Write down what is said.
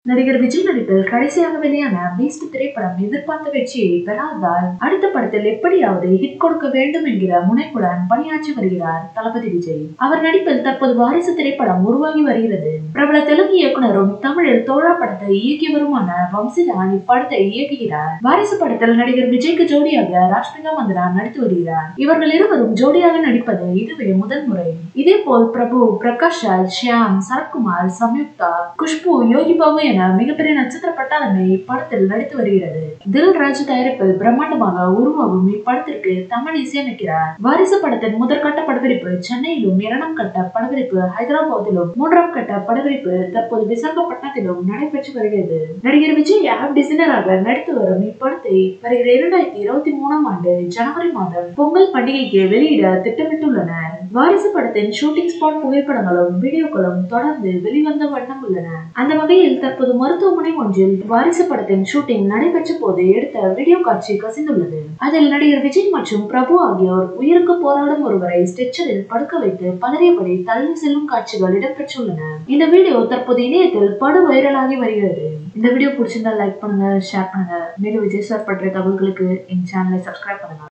நடிகர் விஜய் நடிப்பில் கடைசியாக வெளியான பீஸ்ட் திரைப்படம் எதிர்பார்த்த வெற்றியை பெறாததால் அடுத்த படத்தில் எப்படியாவது ஹிட் கொடுக்க வேண்டும் என்கிற முனைப்புடன் பணியாற்றி வருகிறார் தளபதி விஜய். அவர் நடிப்பில் தற்போது வாரிசு திரைப்படம் உருவாகி வருகிறது. பிரபல தெலுங்கு இயக்குனரும் தமிழில் தோழா படத்தை இயக்கியவருமான வம்சிதான் இப்படத்தை இயக்குகிறார். வாரிசு படத்தில் நடிகர் விஜய்க்கு ஜோடியாக ராஷ்மிகா மந்தனா நடித்து வருகிறார். இவர்கள் இருவரும் ஜோடியாக நடிப்பது இதுவே முதல் முறை. இதேபோல் பிரபு, பிரகாஷ் ராஜ், ஷியாம், சரத்குமார், சம்யுக்தா, குஷ்பு, யோகி பாபு என மிகப்பெரிய நட்சத்திர பட்டாளமே இப்படத்தில் நடித்து வருகிறது. தில் ராஜு தயாரிப்பில் பிரம்மாண்டமாக உருவாகும் இப்படத்திற்கு தமன் இசையமைக்கிறார். வாரிசு படத்தின் முதற்கட்ட படப்பிடிப்பு சென்னையிலும், 2ஆம் கட்ட படப்பிடிப்பு ஹைதராபாத்திலும், 3ஆம் கட்ட படப்பிடிப்பு தற்போது விசாகப்பட்டினத்திலும் நடைபெற்று வருகிறது. நடிகர் விஜய் ஆப் டிசைனராக நடித்து வரும் இப்படத்தை வருகிற 2023ஆம் ஆண்டு ஜனவரி மாதம் பொங்கல் பண்டிகைக்கு வெளியிட திட்டமிட்டுள்ளனர். வாரிசு படத்தின் ஷூட்டிங் ஸ்பாட் புகைப்படங்களும் வீடியோக்களும் தொடர்ந்து வெளிவந்த வண்ணம் உள்ளன. அந்த வகையில் தற்போது மருத்துவமனை ஒன்றில் வாரிசு படத்தின் ஷூட்டிங் நடைபெற்ற போது எடுத்த வீடியோ காட்சி கசிந்துள்ளது. அதில் நடிகர் விஜய் மற்றும் பிரபு ஆகியோர் உயிருக்கு போராடும் ஒருவரை ஸ்ட்ரெச்சரில் படுக்க வைத்து பதறியபடி தள்ளி செல்லும் காட்சிகள் இடம்பெற்றுள்ளன. இந்த வீடியோ தற்போது இணையத்தில் படு வைரலாகி வருகிறது. இந்த வீடியோ பிடிச்சிருந்தா லைக் பண்ணுங்க, ஷேர் பண்ணுங்க. மேலும் விஜய் சார் பற்றிய தகவல்களுக்கு என் சேனலை சப்ஸ்கிரைப் பண்ணுங்க.